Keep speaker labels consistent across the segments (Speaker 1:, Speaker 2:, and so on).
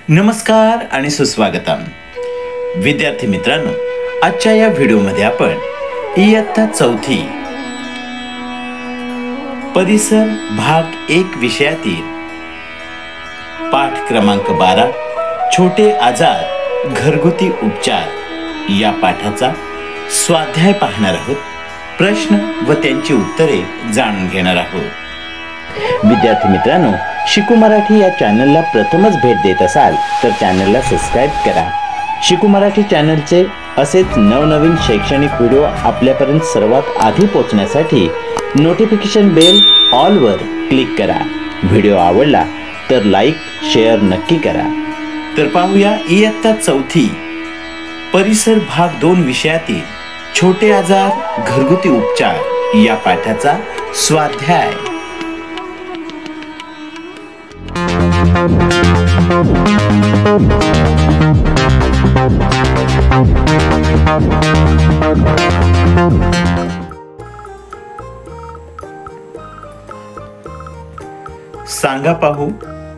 Speaker 1: नमस्कार आणि सुस्वागतम विद्यार्थी मित्रांनो, आजच्या या व्हिडिओमध्ये आपण इयत्ता चौथी परिसर भाग 1 विषयातील पाठ क्रमांक 12 छोटे आजार घरगुती उपचार या पाठाचा स्वाध्याय पाहणार आहोत. प्रश्न व त्यांची उत्तरे जाणून घेणार आहोत. विद्यार्थी मित्रांनो, शिकू मराठी या चॅनलला प्रथमच भेट देत असाल तर चॅनलला सबस्क्राईब करा. शिकू मराठी चॅनलचे असेच नवनवीन शैक्षणिक व्हिडिओ आपल्यापर्यंत सर्वात आधी पोहोचण्यासाठी नोटिफिकेशन बेल ऑलवर क्लिक करा. व्हिडिओ आवडला तर लाईक शेअर नक्की करा. तर पाहूया इयत्ता चौथी परिसर भाग 2 विषयातील छोटे आजार घरगुती उपचार या पाठाचा स्वाध्याय. सांगा पाहू.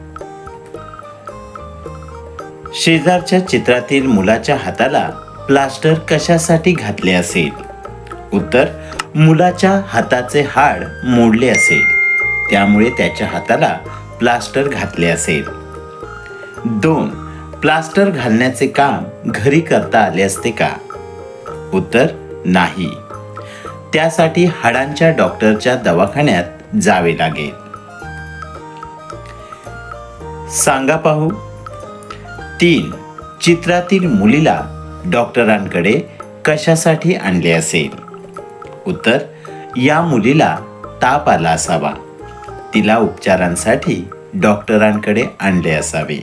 Speaker 1: शेजारच्या चित्रातील मुलाच्या हाताला प्लास्टर कशासाठी घातले असेल? उत्तर: मुलाच्या हाताचे हाड मोडले असेल, त्यामुळे त्याच्या हाताला प्लास्टर घातले असेल. 2. प्लास्टर घालण्याचे काम घरी करता आले असते का? उत्तर: नाही, त्यासाठी हाडांच्या डॉक्टरच्या दवाखान्यात जावे लागेल. सांगा पाहू. 3. चित्रातील मुलीला डॉक्टरांकडे कशासाठी आणले असेल? उत्तर: या मुलीला ताप आला असावा, तिला उपचारांसाठी डॉक्टरांकडे आणले असावे.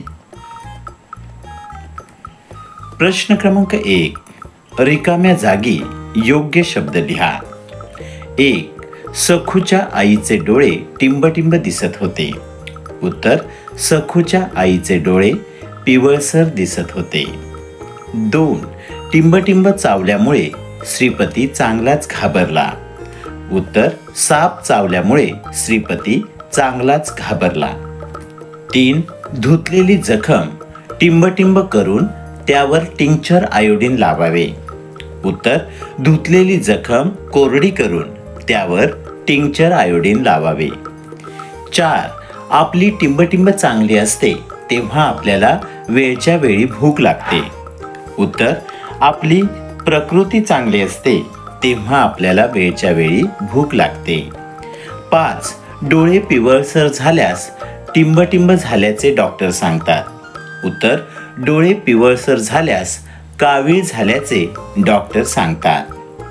Speaker 1: प्रश्न क्रमांक 1. रिकाम्या जागी योग्य शब्द लिहा. 1. सखूच्या आईचे डोळे टिंबटिंब दिसत होते. उत्तर: सखूच्या आईचे डोळे पिवळसर दिसत होते. 2. टिंबटिंब चावल्यामुळे श्रीपती चांगलाच घाबरला. उत्तर: साप चावल्यामुळे श्रीपती चांगलाच घाबरला. 3. धुतलेली जखम टिंबटिंब करून त्यावर टिंक्चर आयोडीन लावावे. उत्तर: धुतलेली जखम कोरडी करून त्यावर टिंक्चर आयोडीन लावावे. 4. आपली टिंबटिंब चांगली असते तेव्हा आपल्याला वेळच्या वेळी भूक लागते. उत्तर: आपली प्रकृती चांगली असते तेव्हा आपल्याला वेळच्या वेळी भूक लागते. 5. डोळे पिवळसर झाल्यास टिंबटिंब झाल्याचे डॉक्टर सांगतात. उत्तर: डोळे पिवळसर झाल्यास कावीळ झाल्याचे डॉक्टर सांगतात.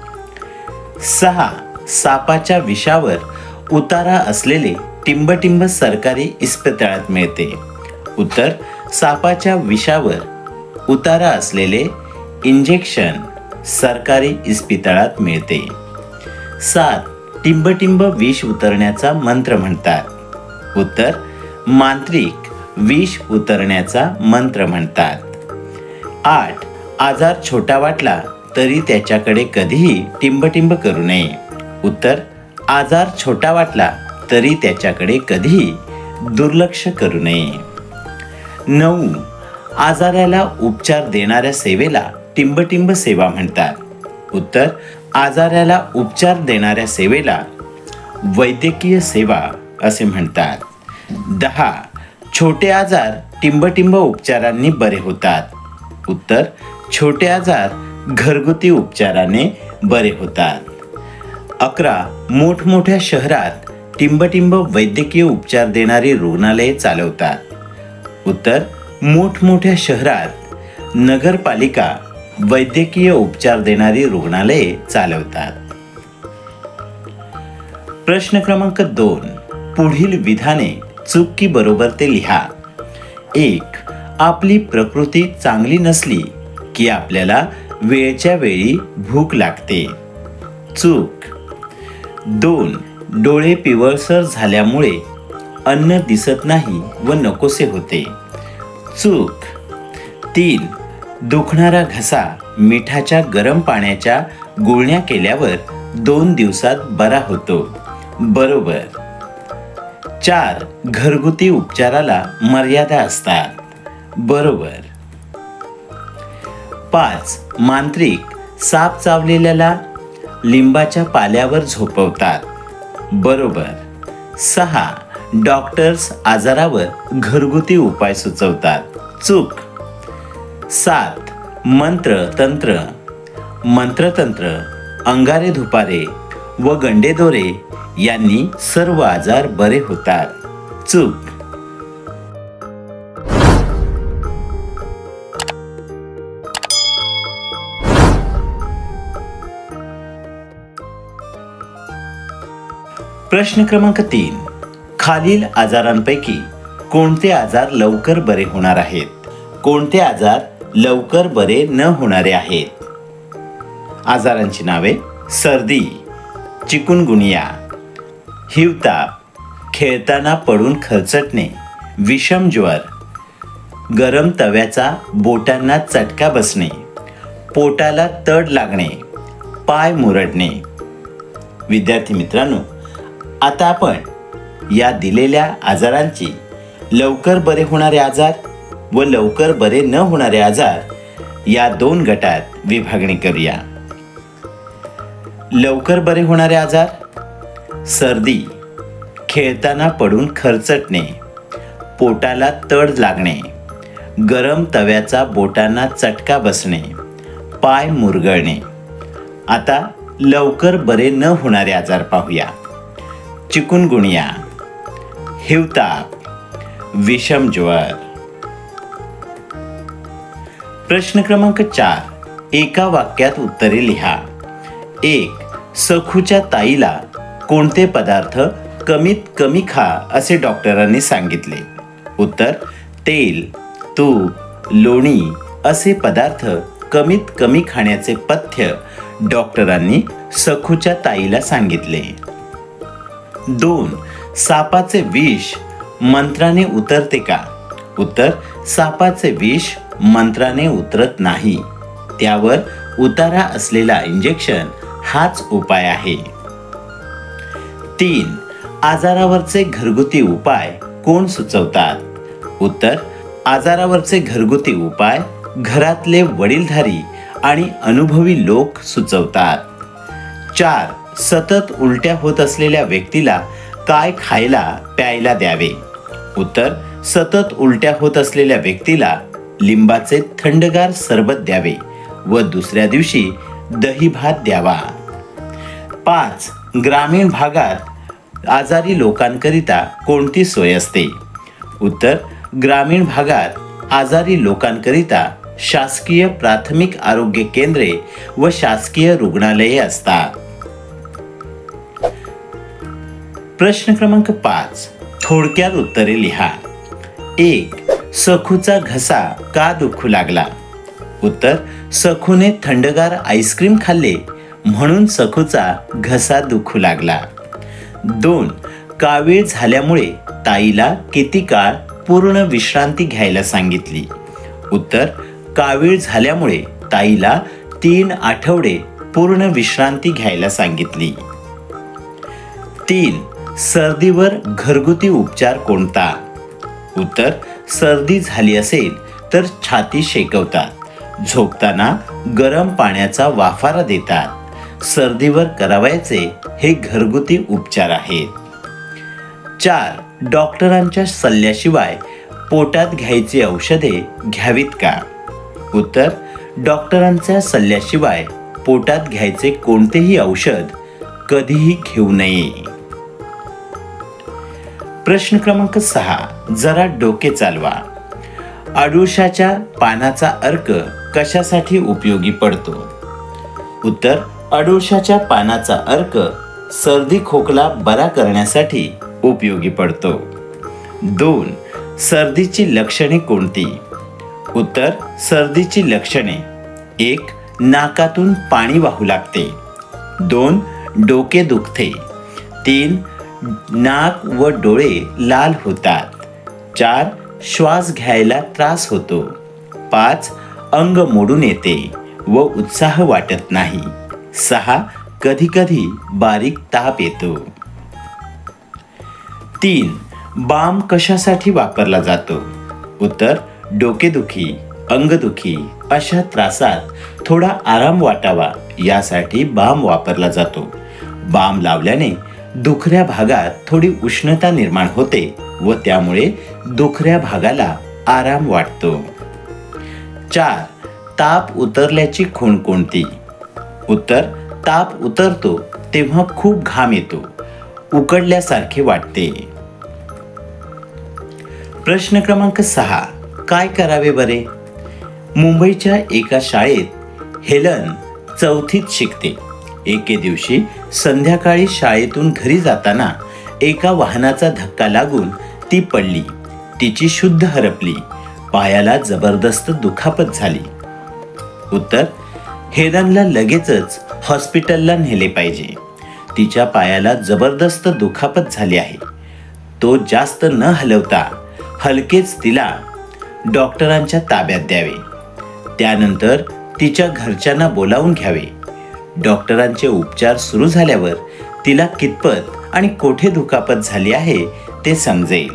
Speaker 1: 6. सापाच्या विषावर उतारा असलेले टिंबटिंब सरकारी इस्पितळात मिळते. उत्तर: सापाच्या विषावर उतारा असलेले इंजेक्शन सरकारी इस्पितळात मिळते. 7. टिंबटिंब विष उतरण्याचा मंत्र म्हणतात. उत्तर: मांत्रिक विष उतरण्याचा मंत्र म्हणतात. 8. आजार छोटा वाटला तरी त्याच्याकडे कधीही टिंबटिंब करू नये. उत्तर: आजार छोटा वाटला तरी त्याच्याकडे कधीही दुर्लक्ष करू नये. 9. आजाराला उपचार देणाऱ्या सेवेला टिंबटिंब सेवा म्हणतात. उत्तर: आजाराला उपचार देणाऱ्या सेवेला वैद्यकीय सेवा असे म्हणतात. 10. छोटे आजार टिंबटिंब उपचारांनी बरे होतात. उत्तर: छोटे आजार घरगुती उपचाराने बरे होतात. 11. मोठमोठ्या शहरात टिंबटिंब वैद्यकीय उपचार देणारी रुग्णालये चालवतात. उत्तर: मोठमोठ्या शहरात नगरपालिका वैद्यकीय उपचार देणारी रुग्णालये चालवतात. प्रश्न क्रमांक 2. पुढील विधाने चूक की बरोबर ते लिहा. 1. आपली प्रकृती चांगली नसली की आपल्याला वेळच्या वेळी भूक लागते. चूक. 2. डोळे पिवळसर झाल्यामुळे अन्न दिसत नाही व नकोसे होते. चूक. 3. दुखणारा घसा मिठाच्या गरम पाण्याच्या गुळण्या केल्यावर 2 दिवसात बरा होतो. बरोबर. 4. घरगुती उपचाराला मर्यादा असतात. बरोबर. 5. मांत्रिक साप चावलेल्याला लिंबाच्या पाल्यावर झोपवतात. बरोबर. 6. डॉक्टर्स आजारावर घरगुती उपाय सुचवतात. चूक. 7. मंत्रतंत्र अंगारे धुपारे व गंडेदोरे यांनी सर्व आजार बरे होतात. चूक. प्रश्न क्रमांक 3. खालील आजारांपैकी कोणते आजार लवकर बरे होणार आहेत? कोणते आजार लवकर बरे न होणारे आहेत? आजारांची नावे: सर्दी, चिकुनगुनिया, हिवताप, खेळताना पडून खरचटणे, विषम ज्वर, गरम तव्याचा बोटांना चटका बसणे, पोटाला तड लागणे, पाय मुरडणे. विद्यार्थी मित्रांनो, आता आपण या दिलेल्या आजारांची लवकर बरे होणारे आजार व लवकर बरे न होणारे आजार या 2 गटात विभागणी करूया. लवकर बरे होणारे आजार: सर्दी, खेळताना पडून खरचटणे, पोटाला तड लागणे, गरम तव्याचा बोटांना चटका बसणे, पाय मुरगळणे. आता लवकर बरे न होणारे आजार पाहूया. चिकुनगुनिया, हिवताप, विषम ज्वर. प्रश्न क्रमांक 4. एका वाक्यात उत्तरे लिहा. 1. सखूच्या ताईला कोणते पदार्थ कमीत कमी खा असे डॉक्टरांनी सांगितले? उत्तर: तेल, तूप, लोणी असे पदार्थ कमीत कमी खाण्याचे पथ्य डॉक्टरांनी सखूच्या ताईला सांगितले. 2. सापाचे विष मंत्राने उतरते का? उत्तर: सापाचे विष मंत्राने उतरत नाही. त्यावर उतारा असलेला इंजेक्शन हाच उपाय आहे. 3. आजारावरचे घरगुती उपाय कोण सुचवतात? उत्तर: आजारावरचे घरगुती उपाय घरातले वडीलधारी आणि अनुभवी लोक सुचवतात. 4. सतत उलट्या होत असलेल्या व्यक्तीला काय खायला प्यायला द्यावे? उत्तर: सतत उलट्या होत असलेल्या व्यक्तीला लिंबाचे थंडगार सरबत द्यावे व दुसऱ्या दिवशी दही भात द्यावा. 5. ग्रामीण भागात आजारी लोकांकरिता कोणती सोय असते? उत्तर: ग्रामीण भागात आजारी लोकांकरिता शासकीय प्राथमिक आरोग्य केंद्रे व शासकीय रुग्णालये असतात. प्रश्न क्रमांक 5. थोडक्यात उत्तरे लिहा. 1. सखूचा घसा का दुखू लागला? उत्तर: सखूने थंडगार आईस्क्रीम खाल्ले म्हणून सखूचा घसा दुखू लागला. 2. कावीळ झाल्यामुळे ताईला किती काळ पूर्ण विश्रांती घ्यायला सांगितली? उत्तर: कावीळ झाल्यामुळे ताईला 3 आठवडे पूर्ण विश्रांती घ्यायला सांगितली. 3. सर्दीवर घरगुती उपचार कोणता? उत्तर: सर्दी झाली असेल तर छाती शेकवतात, झोपताना गरम पाण्याचा वाफारा देतात. सर्दीवर करावयाचे हे घरगुती उपचार आहेत. 4. डॉक्टरांच्या सल्ल्याशिवाय पोटात घ्यायची औषधे घ्यावीत का? उत्तर: डॉक्टरांच्या सल्ल्याशिवाय पोटात घ्यायचे कोणतेही औषध कधीही घेऊ नये. प्रश्न क्रमांक 6. जरा डोके चालवा. अडुळशाच्या पानाचा अर्क कशासाठी उपयोगी पडतो? उत्तर: अडुळशाच्या पानाचा अर्क सर्दी खोकला बरा करण्यासाठी उपयोगी पडतो. 2. सर्दीची लक्षणे कोणती? उत्तर: सर्दीची लक्षणे: 1. नाकातून पाणी वाहू लागते. 2. डोके दुखते. 3. नाक व डोळे लाल होतात. 4. श्वास घ्यायला त्रास होतो. 5. अंग मोडून येते व उत्साह वाटत नाही. 6. कधी कधी बारीक ताप येतो. 3. बाम कशासाठी वापरला जातो? उत्तर: डोकेदुखी, अंगदुखी अशा त्रासात थोडा आराम वाटावा यासाठी बाम वापरला जातो. बाम लावल्याने दुखऱ्या भागात थोडी उष्णता निर्माण होते व त्यामुळे दुखऱ्या भागाला आराम वाटतो. 4. ताप उतरल्याची खूण कोणती? उत्तर: ताप उतरतो तेव्हा खूप घाम येतो, उकडल्यासारखे वाटते. प्रश्न क्रमांक 6. काय करावे बरे? मुंबईच्या एका शाळेत हेलन 4थीत शिकते. एके दिवशी संध्याकाळी शाळेतून घरी जाताना एका वाहनाचा धक्का लागून ती पडली. तिची शुद्ध हरपली. पायाला जबरदस्त दुखापत झाली. उत्तर: हेलनला लगेचच हॉस्पिटलला नेले पाहिजे. तिच्या पायाला जबरदस्त दुखापत झाली आहे. तो जास्त न हलवता हलकेच तिला डॉक्टरांच्या ताब्यात द्यावे. त्यानंतर तिच्या घरच्यांना बोलावून घ्यावे. डॉक्टरांचे उपचार सुरू झाल्यावर तिला कितपत आणि कोठे दुखापत झाली आहे ते समजेल.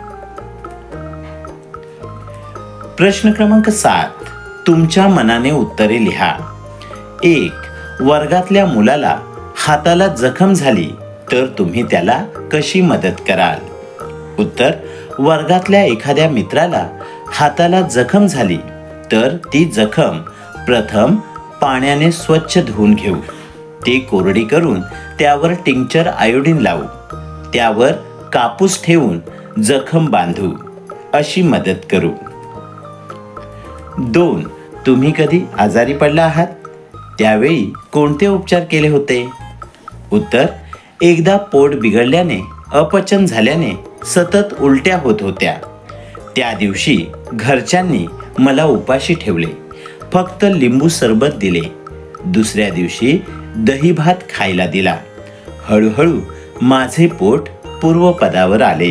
Speaker 1: प्रश्न क्रमांक 7. तुमच्या मनाने उत्तरे लिहा. 1. वर्गातल्या मुलाला हाताला जखम झाली तर तुम्ही त्याला कशी मदत कराल? उत्तर: वर्गातल्या एखाद्या मित्राला हाताला जखम झाली तर ती जखम प्रथम पाण्याने स्वच्छ धुवून घेऊ. ती कोरडी करून त्यावर टिंक्चर आयोडीन लावू. त्यावर कापूस ठेवून जखम बांधू. अशी मदत करू. 2. तुम्ही कधी आजारी पडला आहात? त्यावेळी कोणते उपचार केले होते? उत्तर: एकदा पोट बिघडल्याने, अपचन झाल्याने सतत उलट्या होत होत्या. त्या दिवशी घरच्यांनी मला उपाशी ठेवले. फक्त लिंबू सरबत दिले. दुसऱ्या दिवशी दही भात खायला दिला. हळूहळू माझे पोट पूर्वपदावर आले.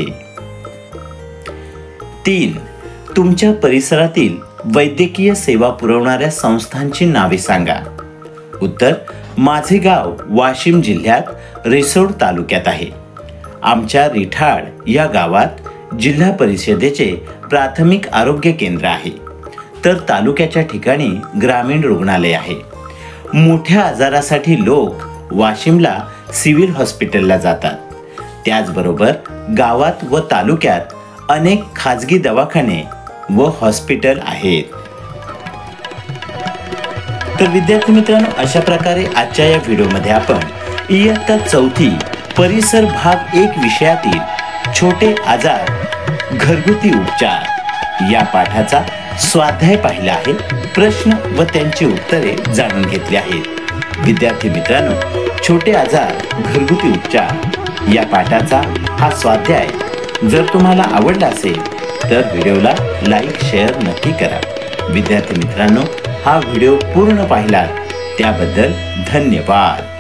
Speaker 1: 3. तुमच्या परिसरातील वैद्यकीय सेवा पुरवणाऱ्या संस्थांची नावे सांगा. उत्तर: माझे गाव वाशिम जिल्ह्यात रिसोड तालुक्यात आहे. आमच्या रिठाड या गावात जिल्हा परिषदेचे प्राथमिक आरोग्य केंद्र आहे. तर तालुक्याच्या ठिकाणी ग्रामीण रुग्णालय आहे. मोठ्या आजारासाठी लोक वाशिमला सिव्हिल हॉस्पिटलला जातात. त्याचबरोबर गावात व तालुक्यात अनेक खाजगी दवाखाने व हॉस्पिटल आहेत. तर विद्यार्थी मित्रांनो, अशा प्रकारे आजच्या या व्हिडिओमध्ये आपण इयत्ता 4थी परिसर भाग 1 विषयातील छोटे आजार घरगुती उपचार या पाठाचा स्वाध्याय पाहिला आहे. प्रश्न व त्यांची उत्तरे जाणून घेतली आहेत. विद्यार्थी मित्रांनो, छोटे आजार घरगुती उपचार या पाठाचा हा स्वाध्याय जर तुम्हाला आवडला असेल तर व्हिडिओला लाईक शेअर नक्की करा. विद्यार्थी मित्रांनो, हा व्हिडिओ पूर्ण पाहिला त्याबद्दल धन्यवाद.